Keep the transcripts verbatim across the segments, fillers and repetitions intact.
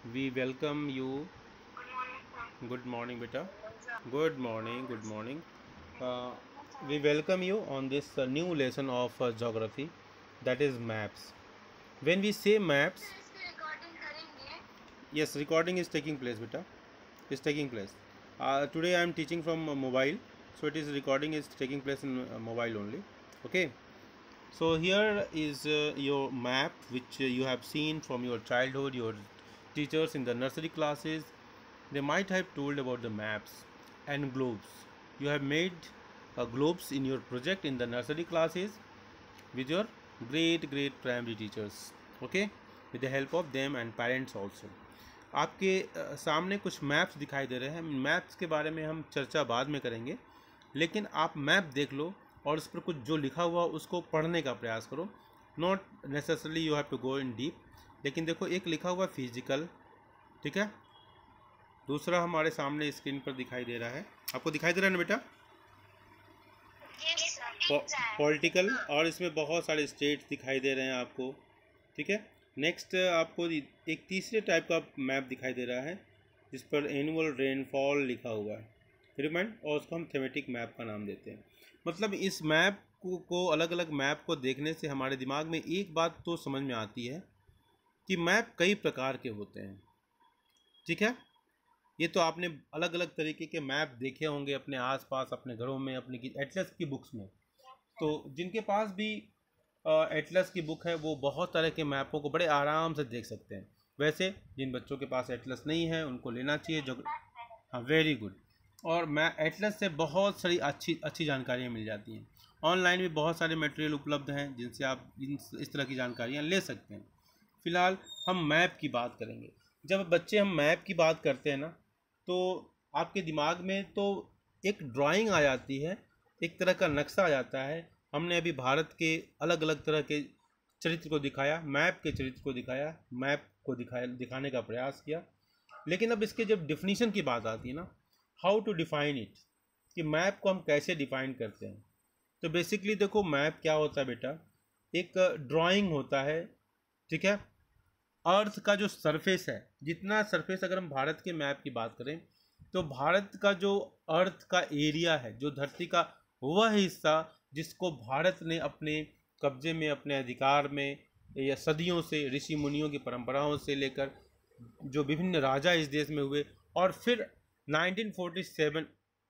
We welcome you. Good morning, beta. Good morning. Good morning. Uh, we welcome you on this uh, new lesson of uh, geography, that is maps. When we say maps, yes, recording is taking place, beta. Is taking place. Uh, today I am teaching from uh, mobile, so it is recording is taking place in uh, mobile only. Okay. So here is uh, your map, which uh, you have seen from your childhood. Your teachers in the nursery classes, they might have told about the maps and globes. You have made uh, globes in your project in the nursery classes with your great great primary teachers. Okay, with the help of them and parents also. आपके अ, सामने कुछ maps दिखाई दे रहे हैं. Maps के बारे में हम चर्चा बाद में करेंगे, लेकिन आप मैप देख लो और उस पर कुछ जो लिखा हुआ उसको पढ़ने का प्रयास करो. Not necessarily you have to go in deep, लेकिन देखो एक लिखा हुआ फिजिकल, ठीक है. दूसरा हमारे सामने स्क्रीन पर दिखाई दे रहा है, आपको दिखाई दे रहा है ना बेटा, पॉलिटिकल, और इसमें बहुत सारे स्टेट्स दिखाई दे रहे हैं आपको, ठीक है. नेक्स्ट आपको एक तीसरे टाइप का मैप दिखाई दे रहा है जिस पर एनुअल रेनफॉल लिखा हुआ है, रिमाइंड, और उसको हम थेमेटिक मैप का नाम देते हैं. मतलब इस मैप को, को अलग अलग मैप को देखने से हमारे दिमाग में एक बात तो समझ में आती है कि मैप कई प्रकार के होते हैं, ठीक है. ये तो आपने अलग अलग तरीके के मैप देखे होंगे अपने आसपास, अपने घरों में, अपनी एटलस की बुक्स में. तो जिनके पास भी एटलस की बुक है वो बहुत तरह के मैपों को बड़े आराम से देख सकते हैं. वैसे जिन बच्चों के पास एटलस नहीं है उनको लेना चाहिए जो, हाँ, वेरी गुड. और मैं एटलस से बहुत सारी अच्छी अच्छी जानकारियाँ मिल जाती हैं. ऑनलाइन भी बहुत सारे मटेरियल उपलब्ध हैं जिनसे आप इस तरह की जानकारियाँ ले सकते हैं. फ़िलहाल हम मैप की बात करेंगे. जब बच्चे हम मैप की बात करते हैं ना, तो आपके दिमाग में तो एक ड्राइंग आ जाती है, एक तरह का नक्शा आ जाता है. हमने अभी भारत के अलग अलग तरह के चरित्र को दिखाया, मैप के चरित्र को दिखाया, मैप को दिखाया दिखाने का प्रयास किया. लेकिन अब इसके जब डिफिनीशन की बात आती है ना, हाउ टू डिफ़ाइन इट, कि मैप को हम कैसे डिफ़ाइन करते हैं. तो बेसिकली देखो मैप क्या होता है बेटा, एक ड्राइंग होता है, ठीक है. अर्थ का जो सरफेस है, जितना सरफेस, अगर हम भारत के मैप की बात करें तो भारत का जो अर्थ का एरिया है, जो धरती का वह हिस्सा जिसको भारत ने अपने कब्जे में, अपने अधिकार में, या सदियों से ऋषि मुनियों की परंपराओं से लेकर जो विभिन्न राजा इस देश में हुए, और फिर नाइनटीन फोर्टी सेवन,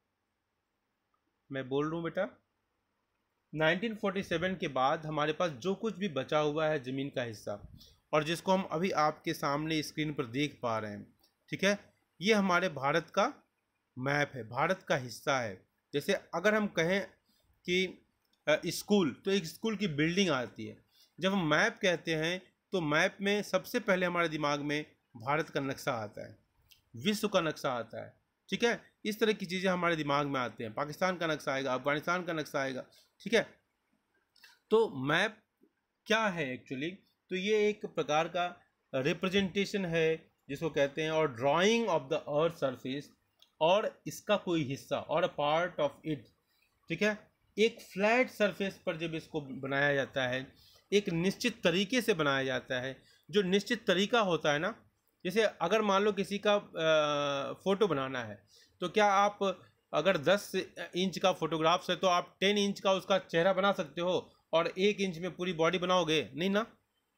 मैं बोल रहा हूँ बेटा, नाइनटीन फोर्टी सेवन के बाद हमारे पास जो कुछ भी बचा हुआ है ज़मीन का हिस्सा, और जिसको हम अभी आपके सामने स्क्रीन पर देख पा रहे हैं, ठीक है, ये हमारे भारत का मैप है, भारत का हिस्सा है. जैसे अगर हम कहें कि स्कूल, तो एक स्कूल की बिल्डिंग आती है. जब हम मैप कहते हैं तो मैप में सबसे पहले हमारे दिमाग में भारत का नक्शा आता है, विश्व का नक्शा आता है, ठीक है. इस तरह की चीज़ें हमारे दिमाग में आते हैं. पाकिस्तान का नक्शा आएगा, अफगानिस्तान का नक्शा आएगा, ठीक है. तो मैप क्या है एक्चुअली, तो ये एक प्रकार का रिप्रेजेंटेशन है जिसको कहते हैं, और drawing of the earth surface, और इसका कोई हिस्सा, और अ पार्ट ऑफ इट, ठीक है. एक फ्लैट सरफेस पर जब इसको बनाया जाता है, एक निश्चित तरीके से बनाया जाता है, जो निश्चित तरीका होता है ना, जैसे अगर मान लो किसी का फ़ोटो बनाना है, तो क्या आप अगर दस इंच का फोटोग्राफ्स है तो आप टेन इंच का उसका चेहरा बना सकते हो और एक इंच में पूरी बॉडी बनाओगे? नहीं ना,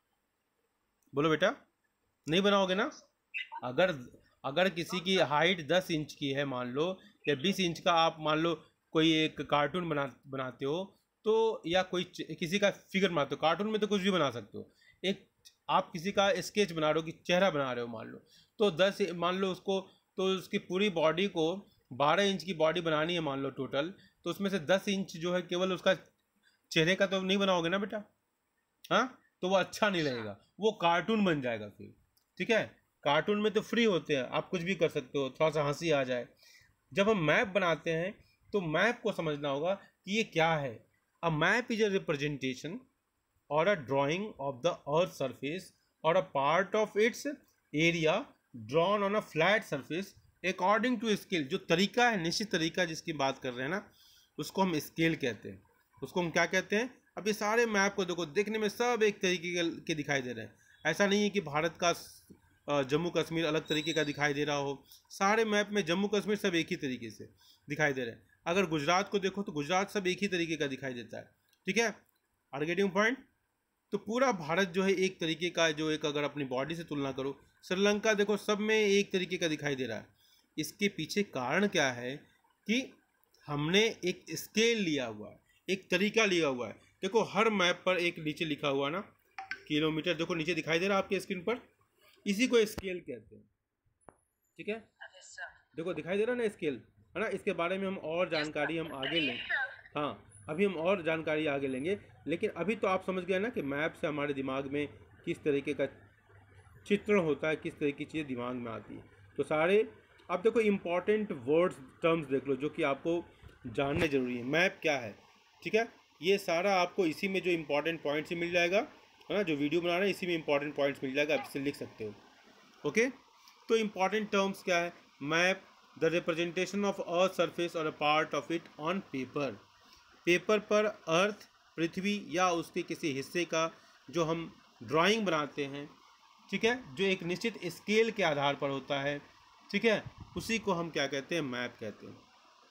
बोलो बेटा, नहीं बनाओगे ना. अगर अगर किसी की हाइट दस इंच की है मान लो, या बीस इंच का, आप मान लो कोई एक कार्टून बना बनाते हो, तो या कोई किसी का फिगर बनाते हो, कार्टून में तो कुछ भी बना सकते हो. एक आप किसी का स्केच बना रहे हो कि चेहरा बना रहे हो मान लो, तो दस मान लो उसको, तो उसकी पूरी बॉडी को बारह इंच की बॉडी बनानी है मान लो टोटल, तो उसमें से दस इंच जो है केवल उसका चेहरे का तो नहीं बनाओगे ना बेटा, हाँ, तो वो अच्छा नहीं लगेगा, वो कार्टून बन जाएगा फिर, ठीक है. कार्टून में तो फ्री होते हैं, आप कुछ भी कर सकते हो, थोड़ा सा हंसी आ जाए. जब हम मैप बनाते हैं तो मैप को समझना होगा कि ये क्या है. A map is a representation और a drawing of the earth surface और a part of its area drawn on a flat surface according to scale. जो तरीका है, निश्चित तरीका जिसकी बात कर रहे हैं ना, उसको हम स्केल कहते हैं. उसको हम क्या कहते हैं? अब ये सारे मैप को देखो, देखने में सब एक तरीके के दिखाई दे रहे हैं. ऐसा नहीं है कि भारत का जम्मू कश्मीर अलग तरीके का दिखाई दे रहा हो, सारे मैप में जम्मू कश्मीर सब एक ही तरीके से दिखाई दे रहे हैं। अगर गुजरात को देखो तो गुजरात सब एक ही तरीके का दिखाई देता है, ठीक है, आर गेटिंग पॉइंट। तो पूरा भारत जो है एक तरीके का, जो एक अगर अपनी बॉडी से तुलना करो, श्रीलंका देखो सब में एक तरीके का दिखाई दे रहा है। इसके पीछे कारण क्या है कि हमने एक स्केल लिया हुआ है, एक तरीका लिया हुआ है। देखो हर मैप पर एक नीचे लिखा हुआ ना किलोमीटर, देखो नीचे दिखाई दे रहा है आपके स्क्रीन पर, इसी को स्केल कहते हैं, ठीक है, देखो दिखाई दे रहा है ना स्केल, है ना। इसके बारे में हम और जानकारी हम आगे लें, हाँ अभी हम और जानकारी आगे लेंगे, लेकिन अभी तो आप समझ गए ना कि मैप से हमारे दिमाग में किस तरीके का चित्रण होता है, किस तरह की चीज़ें दिमाग में आती है। तो सारे आप देखो इम्पॉर्टेंट वर्ड्स टर्म्स देख लो जो कि आपको जानने जरूरी है। मैप क्या है, ठीक है, ये सारा आपको इसी में जो इम्पोर्टेंट पॉइंट्स ही मिल जाएगा, है ना। जो वीडियो बना रहे हैं इसी में इम्पॉर्टेंट पॉइंट्स मिल जाएगा, आप इससे लिख सकते हो, ओके। तो इम्पॉर्टेंट टर्म्स क्या है, map the representation of earth surface और a part of it on paper, paper पर अर्थ पृथ्वी या उसके किसी हिस्से का जो हम ड्राइंग बनाते हैं, ठीक है, जो एक निश्चित स्केल के आधार पर होता है, ठीक है, उसी को हम क्या कहते हैं, मैप कहते हैं।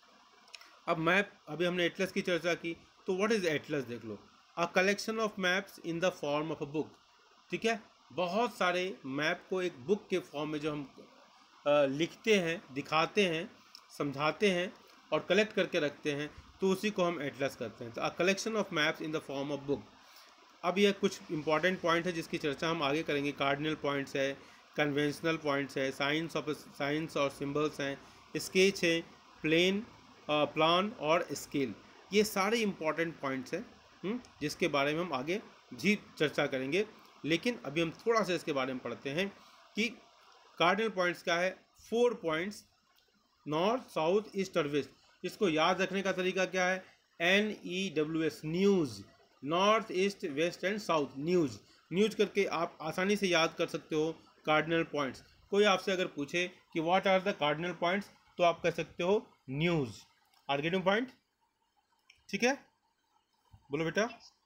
अब मैप, अभी हमने एटलस की चर्चा की, तो व्हाट इज एटलस देख लो, a collection of maps in the form of a book, ठीक है, बहुत सारे मैप को एक बुक के फॉर्म में जो हम आ, लिखते हैं, दिखाते हैं, समझाते हैं और कलेक्ट करके रखते हैं, तो उसी को हम एटलस करते हैं। तो a collection of maps in the form of book. अब यह कुछ इंपॉर्टेंट पॉइंट है जिसकी चर्चा हम आगे करेंगे। कार्डिनल पॉइंट्स है, कन्वेंशनल पॉइंट्स है, साइंस ऑफ साइंस और सिंबल्स हैं, स्केच है, प्लेन प्लान और स्केल, ये सारे इंपॉर्टेंट पॉइंट्स हैं जिसके बारे में हम आगे जी चर्चा करेंगे। लेकिन अभी हम थोड़ा सा इसके बारे में पढ़ते हैं कि कार्डिनल पॉइंट्स क्या है। Four points, north south east और वेस्ट। इसको याद रखने का तरीका क्या है, N E W S, news, north east west and south, news, news करके आप आसानी से याद कर सकते हो कार्डिनल पॉइंट्स। कोई आपसे अगर पूछे कि what are the cardinal points, तो आप कह सकते हो न्यूज़, आर गेटिंग पॉइंट, ठीक है, बोलो बेटा,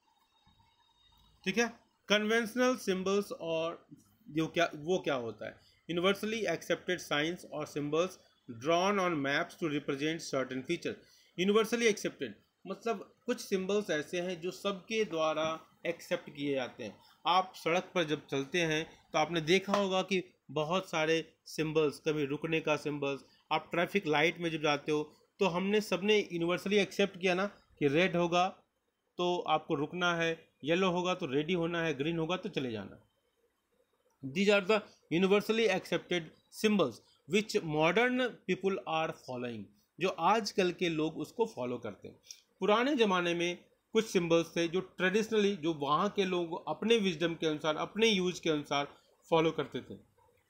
ठीक है। कन्वेंशनल सिंबल्स और जो क्या वो क्या होता है, यूनिवर्सली एक्सेप्टेड साइंस और symbols drawn on maps to represent certain feature. Universally accepted मतलब कुछ सिंबल्स ऐसे हैं जो सबके द्वारा एक्सेप्ट किए जाते हैं। आप सड़क पर जब चलते हैं तो आपने देखा होगा कि बहुत सारे सिंबल्स, कभी रुकने का सिंबल्स, आप ट्रैफिक लाइट में जब जाते हो तो हमने सबने यूनिवर्सली एक्सेप्ट किया ना कि रेड होगा तो आपको रुकना है, येलो होगा तो रेडी होना है, ग्रीन होगा तो चले जाना। These are the universally accepted symbols which modern people are following, जो आजकल के लोग उसको फॉलो करते हैं। पुराने ज़माने में कुछ सिंबल्स थे जो ट्रेडिशनली, जो वहाँ के लोग अपने विजडम के अनुसार, अपने यूज के अनुसार फॉलो करते थे,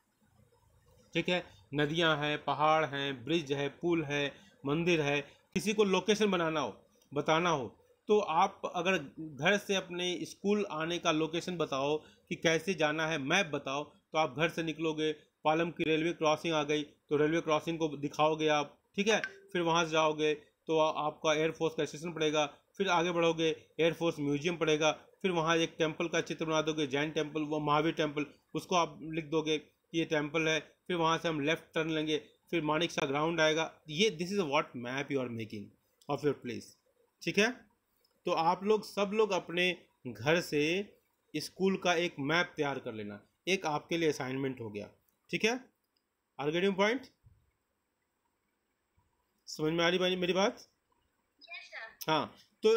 ठीक है। नदियाँ हैं, पहाड़ हैं, ब्रिज है, पुल है, मंदिर है। किसी को लोकेशन बनाना हो, बताना हो, तो आप अगर घर से अपने स्कूल आने का लोकेशन बताओ कि कैसे जाना है, मैप बताओ, तो आप घर से निकलोगे, पालम की रेलवे क्रॉसिंग आ गई तो रेलवे क्रॉसिंग को दिखाओगे आप, ठीक है। फिर वहाँ से जाओगे तो आपका एयरफोर्स का स्टेशन पड़ेगा, फिर आगे बढ़ोगे एयरफोर्स म्यूजियम पड़ेगा, फिर वहाँ एक टेम्पल का चित्र बना दोगे, जैन टेम्पल, वो महावीर टेम्पल, उसको आप लिख दोगे कि ये टेम्पल है। फिर वहाँ से हम लेफ्ट टर्न लेंगे, फिर मानिक शाह ग्राउंड आएगा। ये this is what map you are making of your place, ठीक है। तो आप लोग सब लोग अपने घर से स्कूल का एक मैप तैयार कर लेना, एक आपके लिए असाइनमेंट हो गया, ठीक है। आर गेटिंग पॉइंट, समझ में आ रही मेरी बात? yes, हाँ, तो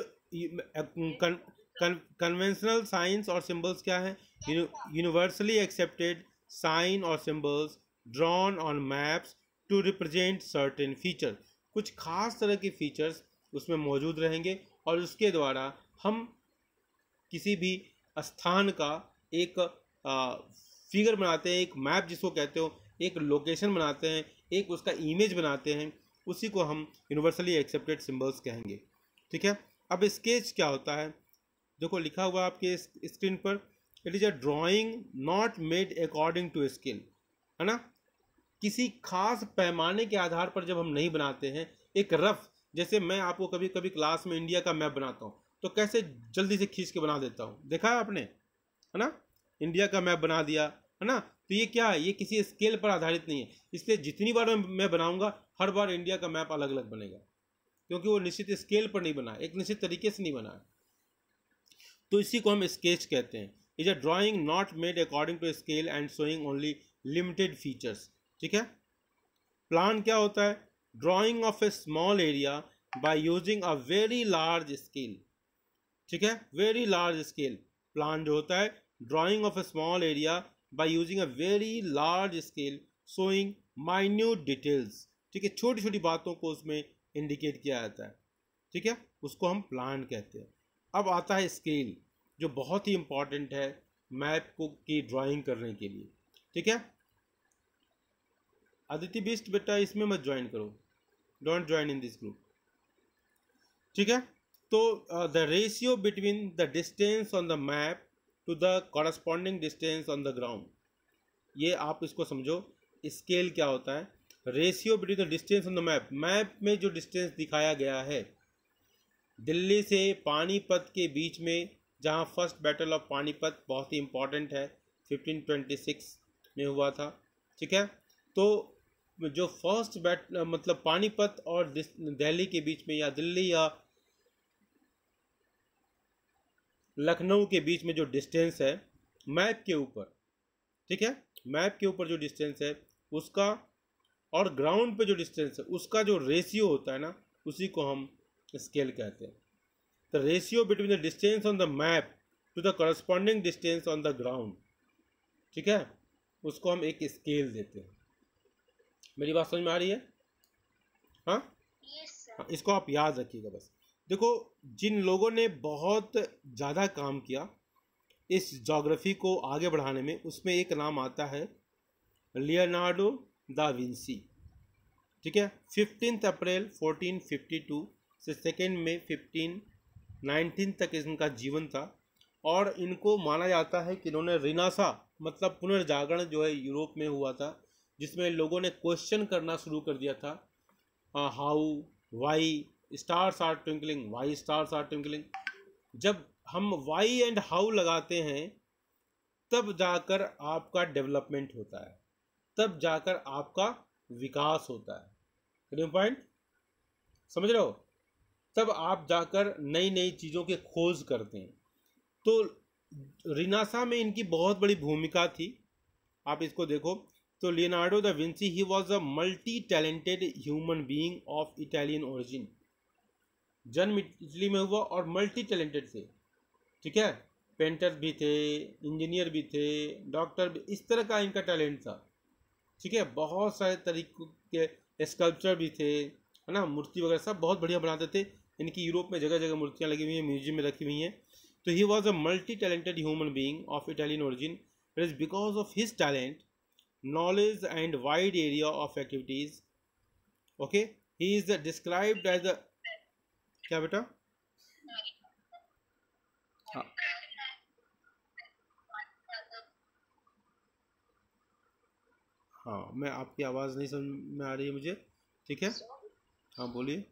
कन्वेंशनल साइंस और सिंबल्स क्या है, यूनिवर्सली एक्सेप्टेड साइन और symbols drawn on maps to represent certain feature. कुछ खास तरह के फीचर्स उसमें मौजूद रहेंगे और उसके द्वारा हम किसी भी स्थान का एक फिगर बनाते हैं, एक मैप जिसको कहते हो, एक लोकेशन बनाते हैं, एक उसका इमेज बनाते हैं, उसी को हम यूनिवर्सली एक्सेप्टेड सिंबल्स कहेंगे, ठीक है। अब स्केच क्या होता है, देखो लिखा हुआ आपके स्क्रीन पर, it is a drawing not made according to scale, है ना। किसी खास पैमाने के आधार पर जब हम नहीं बनाते हैं, एक रफ, जैसे मैं आपको कभी कभी क्लास में इंडिया का मैप बनाता हूँ तो कैसे जल्दी से खींच के बना देता हूँ, देखा है आपने, है ना। इंडिया का मैप बना दिया, है ना, तो ये क्या है, ये किसी स्केल पर आधारित नहीं है, इसलिए जितनी बार मैं बनाऊंगा हर बार इंडिया का मैप अलग अलग बनेगा, क्योंकि वो निश्चित स्केल पर नहीं बना, एक निश्चित तरीके से नहीं बना। तो इसी को हम स्केच कहते हैं। Is a drawing not made according to scale and showing only limited features. ठीक है। प्लान क्या होता है, drawing of a small area by using a very large scale. ठीक है, वेरी लार्ज स्केल। प्लान जो होता है, drawing of a small area by using a very large scale showing minute details. ठीक है, छोटी छोटी बातों को उसमें इंडिकेट किया जाता है। ठीक है, उसको हम प्लान कहते हैं। अब आता है स्केल, जो बहुत ही इंपॉर्टेंट है मैप को की ड्राइंग करने के लिए। ठीक है, अदिति बिस्ट बेटा इसमें मत ज्वाइन करो, don't join in this group. ठीक है, तो the ratio between the distance on the map to the corresponding distance on the ground, ये आप इसको समझो। स्केल क्या होता है, ratio between the distance on the map, map में जो डिस्टेंस दिखाया गया है दिल्ली से पानीपत के बीच में, जहाँ फर्स्ट बैटल ऑफ पानीपत बहुत ही इम्पॉर्टेंट है, फिफ्टीन ट्वेंटी सिक्स में हुआ था। ठीक है, तो जो फर्स्ट बैट मतलब पानीपत और दिल्ली के बीच में, या दिल्ली या लखनऊ के बीच में जो डिस्टेंस है मैप के ऊपर, ठीक है, मैप के ऊपर जो डिस्टेंस है उसका और ग्राउंड पे जो डिस्टेंस है उसका जो रेशियो होता है ना, उसी को हम स्केल कहते हैं। The ratio between the distance on the map to the corresponding distance on the ground, ठीक है, उसको हम एक स्केल देते हैं। मेरी बात समझ में आ रही है? हाँ yes, हाँ, इसको आप याद रखिएगा बस। देखो, जिन लोगों ने बहुत ज़्यादा काम किया इस ज्योग्राफी को आगे बढ़ाने में, उसमें एक नाम आता है लियोनार्डो दा विंसी। ठीक है, fifteen April fourteen fifty two से सेकेंड में फिफ्टीन नाइनटीन तक इनका जीवन था, और इनको माना जाता है कि इन्होंने रिनासा मतलब पुनर्जागरण जो है यूरोप में हुआ था, जिसमें लोगों ने क्वेश्चन करना शुरू कर दिया था, how why stars are twinkling, why stars are twinkling. जब हम वाई एंड हाउ लगाते हैं तब जाकर आपका डेवलपमेंट होता है, तब जाकर आपका विकास होता है। क्लियर पॉइंट, समझ रहे हो? तब आप जाकर नई नई चीज़ों के खोज करते हैं। तो रिनासा में इनकी बहुत बड़ी भूमिका थी। आप इसको देखो तो Leonardo da Vinci he was a multi talented human being of Italian origin. जन्म इटली में हुआ और मल्टी टैलेंटेड थे। ठीक है, पेंटर भी थे, इंजीनियर भी थे, डॉक्टर भी, इस तरह का इनका टैलेंट था। ठीक है, बहुत सारे तरीकों के स्कल्पचर भी थे, है ना, मूर्ति वगैरह सब बहुत बढ़िया बनाते थे। इनकी यूरोप में जगह जगह मूर्तियाँ लगी हुई हैं, म्यूजियम में रखी हुई हैं। तो he was a multi talented human being of Italian origin. It is because of his talent, knowledge and wide area of activities, okay, he is described as a, क्या बेटा? हाँ हाँ, मैं आपकी आवाज़ नहीं समझ में आ रही है मुझे। ठीक है, हाँ बोलिए।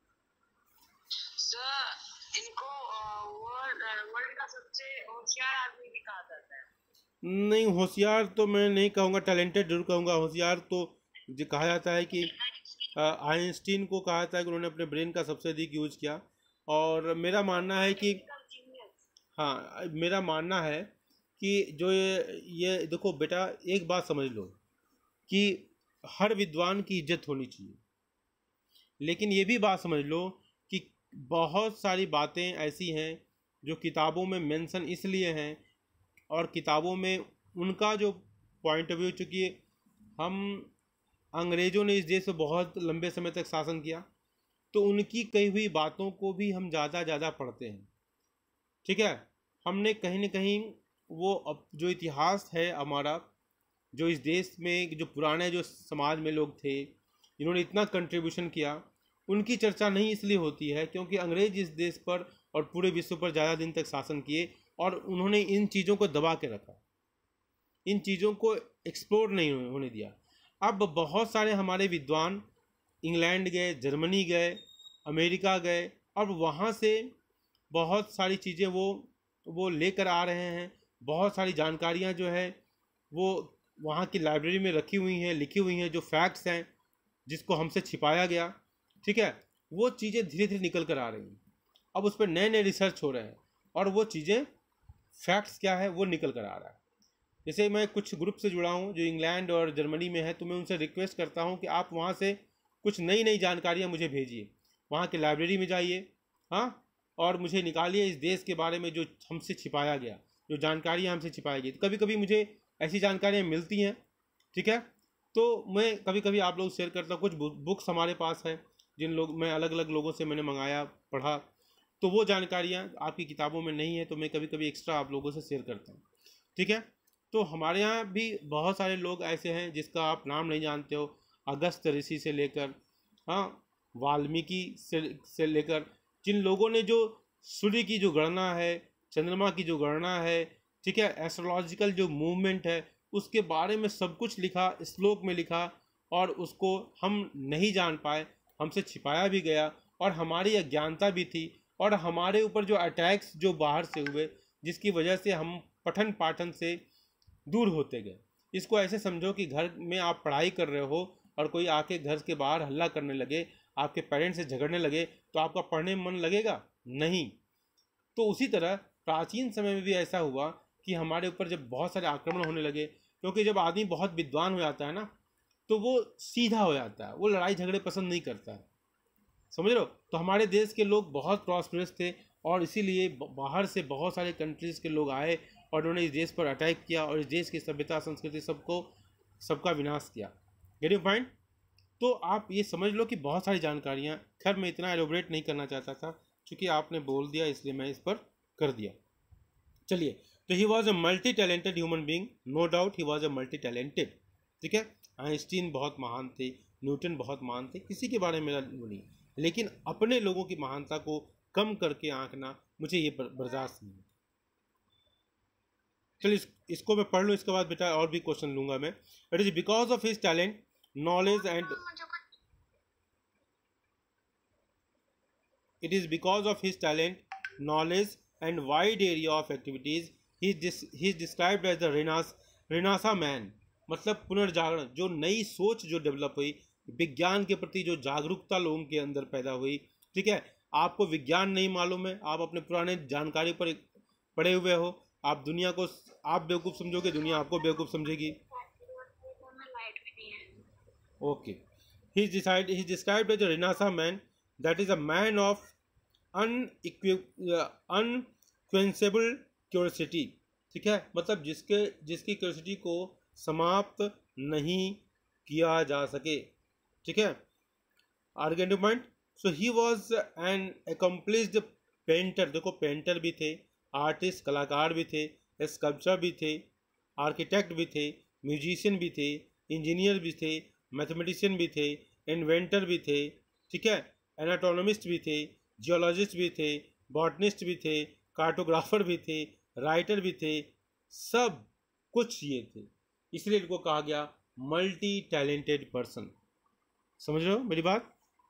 सर, इनको वर्ल्ड वर्ल्ड का सबसे होशियार आदमी भी कहा जाता है। नहीं, होशियार तो मैं नहीं कहूँगा, टैलेंटेड जरूर कहूँगा। होशियार तो जो कहा जाता है कि आइंस्टीन को कहा जाता है कि उन्होंने अपने ब्रेन का सबसे अधिक यूज किया। और मेरा मानना है कि हाँ, मेरा मानना है कि जो ये ये देखो बेटा, एक बात समझ लो कि हर विद्वान की इज्जत होनी चाहिए, लेकिन ये भी बात समझ लो कि बहुत सारी बातें ऐसी हैं जो किताबों में मेंशन इसलिए हैं, और किताबों में उनका जो पॉइंट ऑफ व्यू, चूँकि हम अंग्रेज़ों ने इस देश पर बहुत लंबे समय तक शासन किया, तो उनकी कही हुई बातों को भी हम ज़्यादा ज़्यादा पढ़ते हैं। ठीक है, हमने कहीं न कहीं वो अब जो इतिहास है हमारा, जो इस देश में जो पुराने जो समाज में लोग थे जिन्होंने इतना कंट्रीब्यूशन किया, उनकी चर्चा नहीं इसलिए होती है क्योंकि अंग्रेज इस देश पर और पूरे विश्व पर ज़्यादा दिन तक शासन किए, और उन्होंने इन चीज़ों को दबा के रखा, इन चीज़ों को एक्सप्लोर नहीं होने दिया। अब बहुत सारे हमारे विद्वान इंग्लैंड गए, जर्मनी गए, अमेरिका गए, और वहाँ से बहुत सारी चीज़ें वो वो लेकर आ रहे हैं। बहुत सारी जानकारियाँ जो है वो वहाँ की लाइब्रेरी में रखी हुई हैं, लिखी हुई हैं, जो फैक्ट्स हैं जिसको हमसे छिपाया गया, ठीक है, वो चीज़ें धीरे धीरे निकल कर आ रही हैं। अब उस पर नए नए रिसर्च हो रहे हैं और वो चीज़ें, फैक्ट्स क्या है वो निकल कर आ रहा है। जैसे मैं कुछ ग्रुप से जुड़ा हूँ जो इंग्लैंड और जर्मनी में है, तो मैं उनसे रिक्वेस्ट करता हूँ कि आप वहाँ से कुछ नई नई जानकारियाँ मुझे भेजिए, वहाँ की लाइब्रेरी में जाइए, हाँ, और मुझे निकालिए इस देश के बारे में जो हमसे छिपाया गया, जो जानकारियाँ हमसे छिपाई गई। कभी कभी मुझे ऐसी जानकारियाँ मिलती हैं, ठीक है, तो मैं कभी कभी आप लोग शेयर करता हूँ। कुछ बुक्स हमारे पास है जिन लोग मैं अलग अलग लोगों से मैंने मंगाया, पढ़ा, तो वो जानकारियाँ आपकी किताबों में नहीं है, तो मैं कभी कभी एक्स्ट्रा आप लोगों से शेयर करता हूँ, ठीक है। तो हमारे यहाँ भी बहुत सारे लोग ऐसे हैं जिसका आप नाम नहीं जानते हो, अगस्त ऋषि से लेकर, हाँ, वाल्मीकि से से लेकर, जिन लोगों ने जो सूर्य की जो गणना है, चंद्रमा की जो गणना है, ठीक है, एस्ट्रोलॉजिकल जो मूवमेंट है, उसके बारे में सब कुछ लिखा, श्लोक में लिखा, और उसको हम नहीं जान पाए, हमसे छिपाया भी गया, और हमारी अज्ञानता भी थी, और हमारे ऊपर जो अटैक्स जो बाहर से हुए, जिसकी वजह से हम पठन पाठन से दूर होते गए। इसको ऐसे समझो कि घर में आप पढ़ाई कर रहे हो और कोई आके घर के बाहर हल्ला करने लगे, आपके पेरेंट्स से झगड़ने लगे, तो आपका पढ़ने में मन लगेगा नहीं। तो उसी तरह प्राचीन समय में भी ऐसा हुआ कि हमारे ऊपर जब बहुत सारे आक्रमण होने लगे, क्योंकि जब आदमी बहुत विद्वान हो जाता है ना, तो वो सीधा हो जाता है, वो लड़ाई झगड़े पसंद नहीं करता है, समझ रहे हो। तो हमारे देश के लोग बहुत प्रॉस्परस थे, और इसीलिए बाहर से बहुत सारे कंट्रीज़ के लोग आए और उन्होंने इस देश पर अटैक किया और इस देश की सभ्यता संस्कृति सबको सबका विनाश किया। Get you point. तो आप ये समझ लो कि बहुत सारी जानकारियाँ, खैर मैं इतना एलोबरेट नहीं करना चाहता था, क्योंकि आपने बोल दिया इसलिए मैं इस पर कर दिया। चलिए, तो he was a multi talented human being, no doubt he was a multi talented, ठीक है। आइंस्टीन बहुत महान थे, न्यूटन बहुत महान थे, किसी के बारे में वो नहीं, लेकिन अपने लोगों की महानता को कम करके आंकना मुझे ये बर्दाश्त नहीं। चलिए इस, इसको मैं पढ़ लूँ, इसके बाद बेटा और भी क्वेश्चन लूंगा मैं। It is because of his talent, knowledge and it is because of his talent, knowledge and wide area of activities he is described as the renaissance renaissance man, मतलब पुनर्जागरण, जो नई सोच जो डेवलप हुई, विज्ञान के प्रति जो जागरूकता लोगों के अंदर पैदा हुई, ठीक है। आपको विज्ञान नहीं मालूम है, आप अपने पुराने जानकारी पर पड़े हुए हो, आप दुनिया को आप बेवकूफ़ समझोगे, दुनिया आपको बेवकूफ़ समझेगी। Okay, he decide he described as a renaissance man, that is a man of unquenchable curiosity, ठीक है, मतलब जिसके जिसकी क्यूरियोसिटी को समाप्त नहीं किया जा सके, ठीक है। आर्गेंटमेंट, so he was an accomplished painter, देखो पेंटर भी थे, आर्टिस्ट कलाकार भी थे, स्कल्पचर भी थे, आर्किटेक्ट भी थे, म्यूजिशियन भी थे, इंजीनियर भी थे, मैथमेटिशियन भी थे, इन्वेंटर भी थे, ठीक है, एनाटोनमिस्ट भी थे, जियोलॉजिस्ट भी थे, बॉटनिस्ट भी थे, कार्टोग्राफर भी थे, राइटर भी थे, सब कुछ ये थे, इसलिए इनको कहा गया मल्टी टैलेंटेड पर्सन। समझ रहे हो मेरी बात,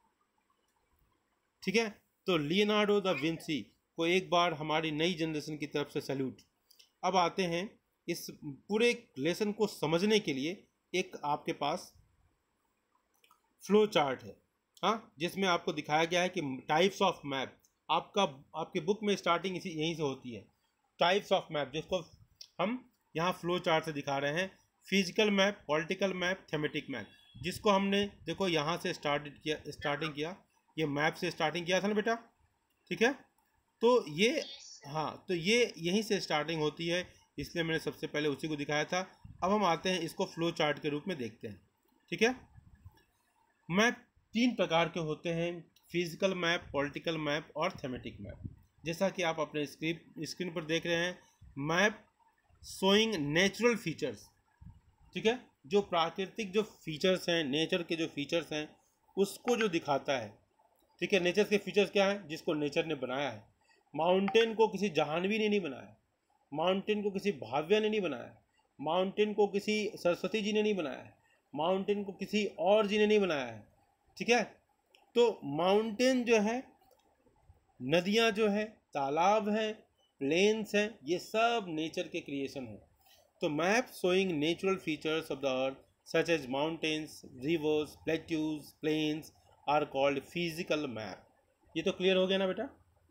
ठीक है। तो लियोनार्डो दा विंसी को एक बार हमारी नई जनरेशन की तरफ से सैल्यूट। अब आते हैं इस पूरे लेसन को समझने के लिए, एक आपके पास फ्लो चार्ट है, हाँ, जिसमें आपको दिखाया गया है कि टाइप्स ऑफ मैप, आपका आपके बुक में स्टार्टिंग इसी यहीं से होती है, टाइप्स ऑफ मैप, जिसको हम यहाँ फ्लो चार्ट से दिखा रहे हैं। Physical map, political map, thematic map, जिसको हमने देखो यहाँ से स्टार्ट किया स्टार्टिंग किया ये मैप से स्टार्टिंग किया था ना बेटा, ठीक है। तो ये हाँ, तो ये यहीं से स्टार्टिंग होती है, इसलिए मैंने सबसे पहले उसी को दिखाया था। अब हम आते हैं इसको फ्लो चार्ट के रूप में देखते हैं, ठीक है। मैप तीन प्रकार के होते हैं, फिजिकल मैप, पॉलिटिकल मैप और थेमेटिक मैप। जैसा कि आप अपने स्क्रीन स्क्रीन पर देख रहे हैं, मैप शोइंग नेचुरल फीचर्स, ठीक है, जो प्राकृतिक जो फीचर्स हैं, नेचर के जो फीचर्स हैं उसको जो दिखाता है, ठीक है। नेचर के फीचर्स क्या हैं, जिसको नेचर ने बनाया है। माउंटेन को किसी जाह्नवी ने नहीं बनाया, माउंटेन को किसी भाव्या ने नहीं बनाया, माउंटेन को किसी सरस्वती जी ने नहीं बनाया है, माउंटेन को किसी और जी ने नहीं बनाया है, ठीक है। तो माउंटेन जो है, नदियाँ जो है, तालाब हैं, प्लेन्स हैं, ये सब नेचर के क्रिएशन हैं। तो map showing natural features of the earth such as mountains, rivers, plateaus, plains are called physical map. ये तो क्लियर हो गया ना बेटा?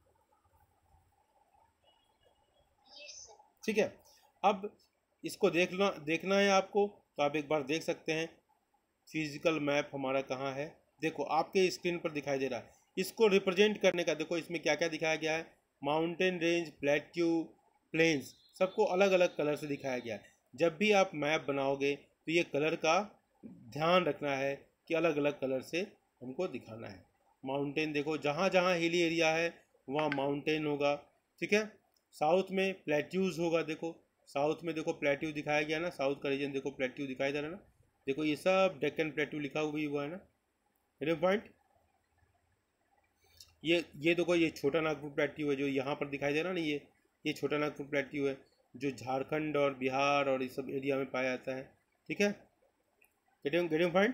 ठीक है, अब इसको देख लो, देखना है आपको तो आप एक बार देख सकते हैं फिजिकल मैप हमारा कहाँ है। देखो आपके स्क्रीन पर दिखाई दे रहा है। इसको रिप्रेजेंट करने का देखो इसमें क्या क्या दिखाया गया है। माउंटेन रेंज, प्लेट्यू, प्लेन्स, सबको अलग अलग कलर से दिखाया गया है। जब भी आप मैप बनाओगे तो ये कलर का ध्यान रखना है कि अलग अलग कलर से हमको दिखाना है। माउंटेन देखो, जहाँ जहाँ हिली एरिया है वहाँ माउंटेन होगा, ठीक है। साउथ में प्लेट्यूज होगा, देखो साउथ में देखो प्लेट्यू दिखाया गया ना, साउथ का रीजन देखो प्लेट्यू दिखाई दे रहा है ना। देखो ये सब डेक्कन प्लेट्यू लिखा हुआ ही हुआ है ना, मेरे पॉइंट। ये ये देखो ये छोटा नागपुर प्लेट्यू है जो यहाँ पर दिखाई दे रहा है ना, ये ये छोटा नागपुर प्लेट्यू है जो झारखंड और बिहार और इस सब एरिया में पाया जाता है, ठीक है। Getting getting point?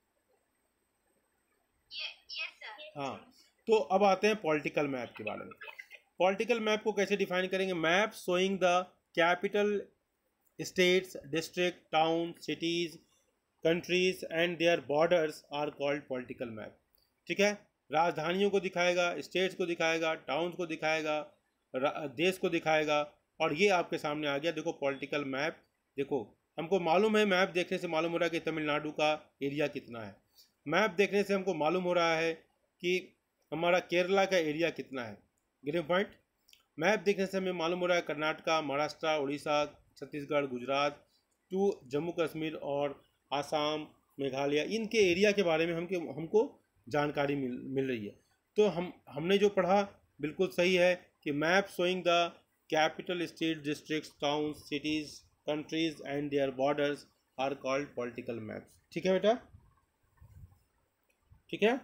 हाँ, तो अब आते हैं पॉलिटिकल मैप के बारे में। पॉलिटिकल मैप को कैसे डिफाइन करेंगे? Map showing the capital states, district, town, cities, countries and their borders are called political map, ठीक है। राजधानियों को दिखाएगा, स्टेट्स को दिखाएगा, टाउन्स को दिखाएगा, देश को दिखाएगा, और ये आपके सामने आ गया देखो पॉलिटिकल मैप। देखो हमको मालूम है, मैप देखने से मालूम हो रहा है कि तमिलनाडु का एरिया कितना है। मैप देखने से हमको मालूम हो रहा है कि हमारा केरला का एरिया कितना है। Getting point? मैप देखने से हमें मालूम हो रहा है कर्नाटका, महाराष्ट्र, उड़ीसा, छत्तीसगढ़, गुजरात टू जम्मू कश्मीर और आसाम, मेघालय, इनके एरिया के बारे में हमके हमको जानकारी मिल मिल रही है। तो हम हमने जो पढ़ा बिल्कुल सही है कि map showing the capital state, districts, towns, cities, countries and their borders are called political maps. ठीक है बेटा? ठीक है।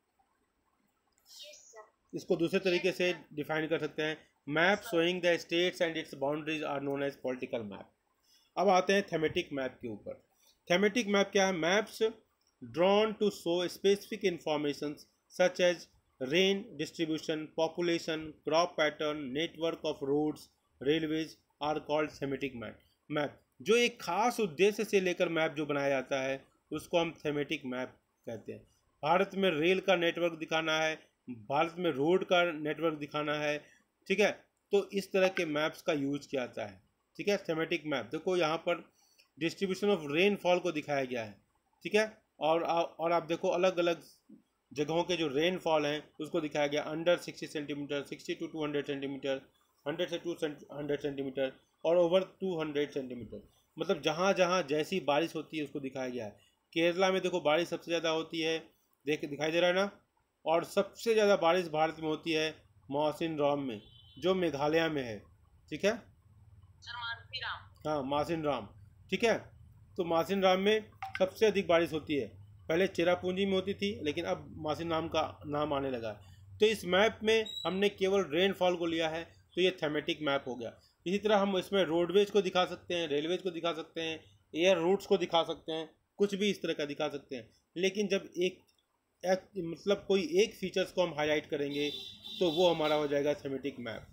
इसको दूसरे तरीके से डिफाइन कर सकते हैं, map showing the states and its boundaries are known as political map. अब आते हैं थेमेटिक मैप के ऊपर। थेमेटिक मैप क्या है? Maps drawn to show specific information such as rain distribution, population, crop pattern, network of roads, railways are called thematic map. Map जो एक खास उद्देश्य से लेकर मैप जो बनाया जाता है उसको हम थेमेटिक मैप कहते हैं। भारत में रेल का नेटवर्क दिखाना है, भारत में रोड का नेटवर्क दिखाना है, ठीक है, तो इस तरह के मैप्स का यूज किया जाता है, ठीक है। थेमेटिक मैप देखो यहाँ पर डिस्ट्रीब्यूशन ऑफ रेनफॉल को दिखाया गया है, ठीक है, और और आप देखो अलग अलग जगहों के जो रेनफॉल हैं उसको दिखाया गया, under sixty centimetre, sixty to two hundred centimetre, hundred से टू हंड्रेड सेंटीमीटर और ओवर टू हंड्रेड सेंटीमीटर, मतलब जहाँ जहाँ जैसी बारिश होती है उसको दिखाया गया है। केरला में देखो बारिश सबसे ज़्यादा होती है, देख दिखाई दे रहा है ना, और सबसे ज़्यादा बारिश भारत में होती है मौसिन राम में जो मेघालय में है, ठीक है। हाँ मासिन राम, ठीक है। तो मासिन राम में सबसे अधिक बारिश होती है, पहले चेरापूंजी में होती थी लेकिन अब मासिन राम का नाम आने लगा। तो इस मैप में हमने केवल रेनफॉल को लिया है तो ये थेमेटिक मैप हो गया। इसी तरह हम इसमें रोडवेज को दिखा सकते हैं, रेलवेज को दिखा सकते हैं, एयर रूट्स को दिखा सकते हैं, कुछ भी इस तरह का दिखा सकते हैं। लेकिन जब एक, एक मतलब कोई एक फीचर्स को हम हाईलाइट करेंगे तो वो हमारा हो जाएगा थेमेटिक मैप।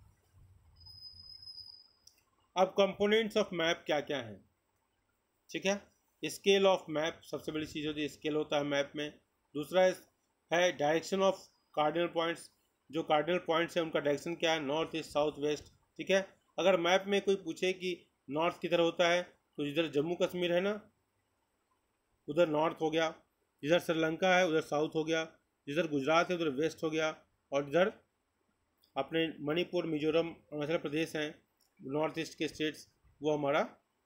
अब कंपोनेंट्स ऑफ मैप क्या क्या हैं, ठीक है। स्केल ऑफ मैप सबसे बड़ी चीज़ होती है, स्केल होता है मैप में। दूसरा है डायरेक्शन ऑफ कार्डिनल पॉइंट्स, जो कार्डिनल पॉइंट्स हैं उनका डायरेक्शन क्या है, नॉर्थ ईस्ट साउथ वेस्ट, ठीक है। अगर मैप में कोई पूछे कि नॉर्थ किधर होता है तो जिधर जम्मू कश्मीर है ना उधर नॉर्थ हो गया, जिधर श्रीलंका है उधर साउथ हो गया, जिधर गुजरात है उधर वेस्ट हो गया, और जिधर अपने मणिपुर, मिजोरम, अरुणाचल प्रदेश हैं नॉर्थ ईस्ट के स्टेट्स वो हमारा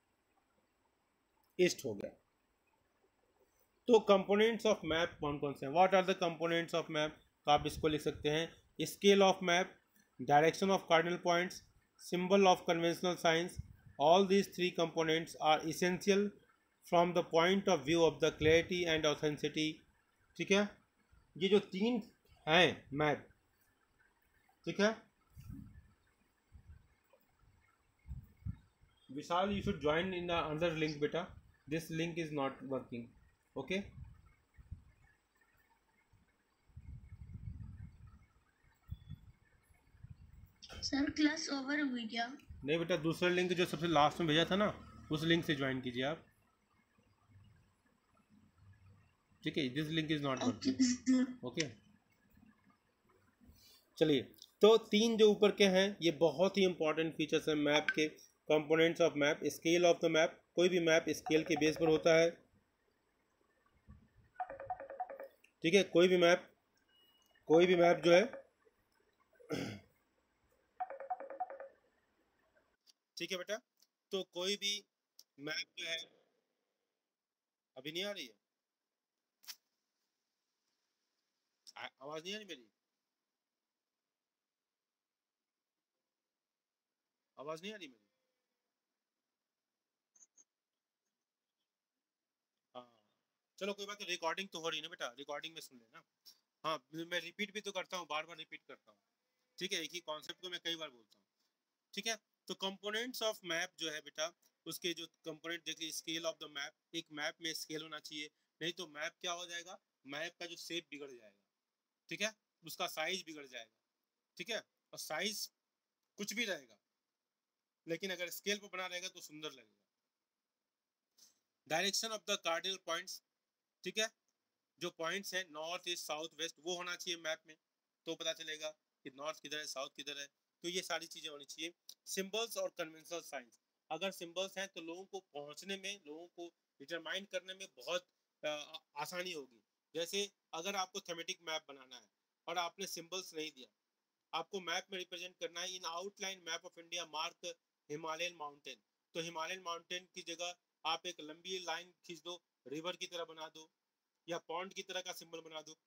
ईस्ट हो गया। तो कंपोनेंट्स ऑफ मैप कौन कौन से हैं? What are the components of map? तो आप इसको लिख सकते हैं, scale of map, direction of cardinal points, symbol of conventional science, all these three components are essential from the point of view of the clarity and authenticity, ठीक है। ये जो तीन हैं मैप, ठीक है। Vishal, you should join in the other link beta, this link is not working, okay। Sir class over हुई क्या? नहीं बेटा, दूसरा लिंक जो सबसे लास्ट में भेजा था ना, उस लिंक से ज्वाइन कीजिए आप। ठीक है, this link is not working. Okay, चलिए। तो तीन जो ऊपर के हैं ये बहुत ही इंपॉर्टेंट फीचर्स हैं मैप के। Components of map, scale of the map, कोई भी मैप स्केल के बेस पर होता है। ठीक है, कोई भी मैप कोई भी मैप जो है ठीक है बेटा, तो कोई भी मैप जो है, अभी नहीं आ रही है आवाज, नहीं आ रही मेरी आवाज नहीं आ रही मेरी? हाँ, चलो कोई बात नहीं, रिकॉर्डिंग तो हो रही है ना बेटा, रिकॉर्डिंग में सुन लेना। हाँ, मैं रिपीट भी तो करता हूँ, बार बार रिपीट करता हूँ। ठीक है, एक ही कॉन्सेप्ट को मैं कई बार बोलता हूँ। ठीक है, तो कंपोनेंट्स ऑफ मैप जो है बेटा, उसके जो कंपोनेंट देखिए, स्केल ऑफ द मैप, एक मैप में स्केल होना चाहिए, नहीं तो मैप क्या हो जाएगा, मैप का जो शेप बिगड़ जाएगा। ठीक है, उसका साइज बिगड़ जाएगा। ठीक है, और साइज कुछ भी रहेगा, लेकिन अगर स्केल पर बना रहेगा तो सुंदर लगेगा। Direction of the cardinal points, ठीक है, जो पॉइंट्स हैं नॉर्थ ईस्ट साउथ वेस्ट, वो होना चाहिए मैप में, तो पता चलेगा कि नॉर्थ किधर है, साउथ किधर है। तो ये सारी चीजें होनी चाहिए। सिंबल्स और कन्वेंशनल साइंस, अगर सिंबल्स हैं तो लोगों को पहुंचने में, लोगों को डिटरमाइन करने में बहुत आ, आसानी होगी। जैसे अगर आपको थेमेटिक मैप बनाना है और आपने सिंबल्स नहीं दिया, आपको मैप में रिप्रेजेंट करना है, in outline map of India mark Himalayan mountain, तो हिमालयन माउंटेन की जगह आप एक लंबी लाइन खींच दो, रिवर की तरह बना दो, या पॉन्ड की तरह का सिंबल बना दो,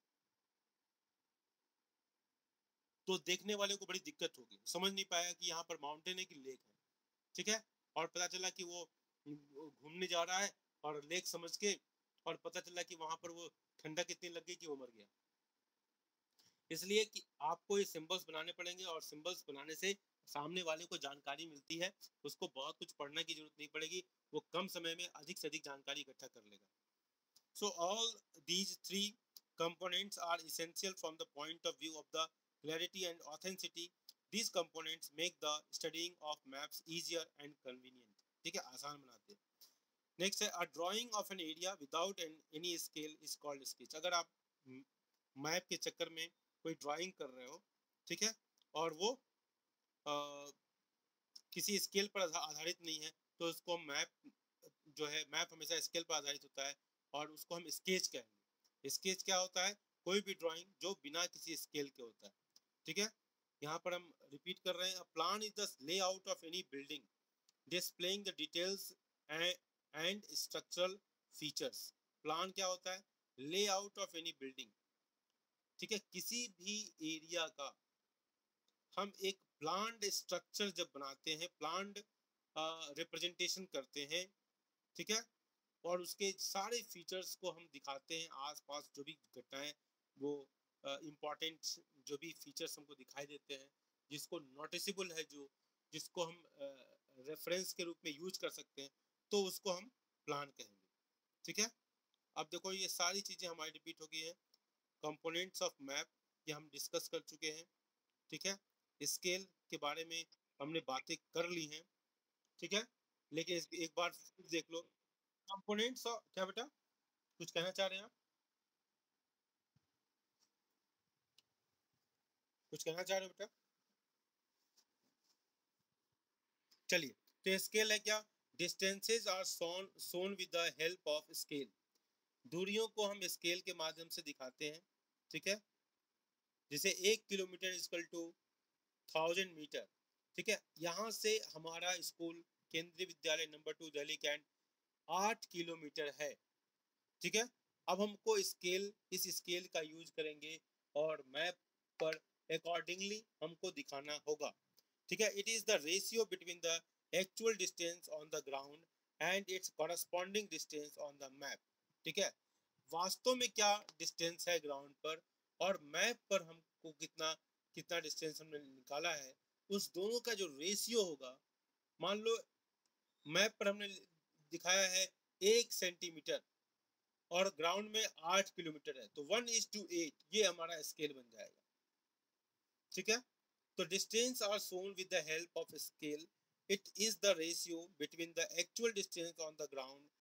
तो देखने वाले को बड़ी दिक्कत होगी, समझ नहीं पाएगा कि यहाँ पर माउंटेन है कि लेक है। ठीक है, और पता चला कि वो घूमने जा रहा है और लेक समझ के, और पता चला कि वहां पर वो ठंडक इतनी लग गई कि वो मर गया। इसलिए कि आपको ये सिंबल्स बनाने पड़ेंगे, और सिंबल्स बनाने से सामने वाले को जानकारी मिलती है, उसको बहुत कुछ पढ़ने की जरूरत नहीं पड़ेगी, वो कम समय में अधिक से अधिक जानकारी इकट्ठा कर लेगा। So all these three components are essential from the point of view of the clarity and authenticity. These components make the studying of maps easier and convenient. ठीक है, आसान बनाते हैं। नेक्स्ट है, a drawing of an area without an, any scale is called sketch। अगर आप map के चक्कर में कोई ड्राइंग कर रहे हो, ठीक है, और वो आ, किसी स्केल पर आधारित नहीं है, तो उसको मैप जो है, मैप हमेशा स्केल पर आधारित होता है, और उसको हम स्केच कहेंगे। स्केच क्या होता है, कोई भी ड्राइंग जो बिना किसी स्केल के होता है। ठीक है, यहाँ पर हम रिपीट कर रहे हैं, plan is the layout of any building displaying the details and structural features. Plan क्या होता है, लेआउट ऑफ एनी बिल्डिंग। ठीक है, किसी भी एरिया का हम एक प्लान्ड स्ट्रक्चर जब बनाते हैं, प्लान्ड रिप्रेजेंटेशन करते हैं, ठीक है, और उसके सारे फीचर्स को हम दिखाते हैं, आसपास जो भी घटनाएं, वो इम्पोर्टेंट uh, जो भी फीचर्स हमको दिखाई देते हैं, जिसको नोटिसेबल है, जो जिसको हम रेफरेंस uh, के रूप में यूज कर सकते हैं, तो उसको हम प्लान कहेंगे। ठीक है, अब देखो ये सारी चीज़ें हमारी रिपीट हो गई हैं। कंपोनेंट्स ऑफ मैप ये हम डिस्कस कर चुके हैं। ठीक है, स्केल के बारे में हमने बातें कर ली हैं। ठीक है, लेकिन एक बार देख लो कंपोनेंट्स ऑफ, क्या बेटा कुछ कहना चाह रहे हैं आप, कुछ कहना चाह रहे हो बेटा? चलिए, तो स्केल है क्या, distances are shown shown with the help of scale. दूरियों को हम स्केल के माध्यम से दिखाते हैं। ठीक है, जैसे एक kilometre equal to thousand metre. ठीक है, यहाँ से हमारा school Kendriya Vidyalaya number two Delhi Cantt आठ किलोमीटर है। ठीक है, अब हमको स्केल, इस स्केल का यूज करेंगे और मैप पर अकॉर्डिंगली हमको दिखाना होगा। ठीक है, it is the ratio between the actual distance on the ground and its corresponding distance on the map. ठीक है, वास्तव में क्या डिस्टेंस है ग्राउंड पर, और मैप पर हमको कितना कितना डिस्टेंस हमने निकाला है, उस दोनों का जो रेशियो होगा, मान लो मैप पर हमने दिखाया है एक सेंटीमीटर और ग्राउंड में आठ किलोमीटर है, तो वन इज टू एट, ये हमारा स्केल बन जाएगा। ठीक है, तो distance are shown with the help of scale. It is the ratio between the actual distance on the ground